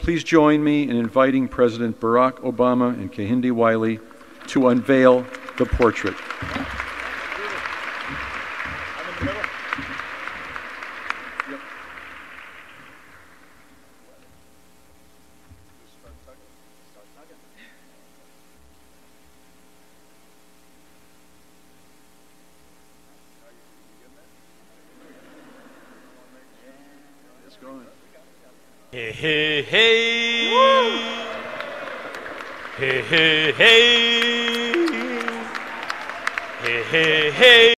please join me in inviting President Barack Obama and Kehinde Wiley to unveil the portrait. Hey, hey, hey. Woo! Hey, hey, hey. Hey, hey, hey.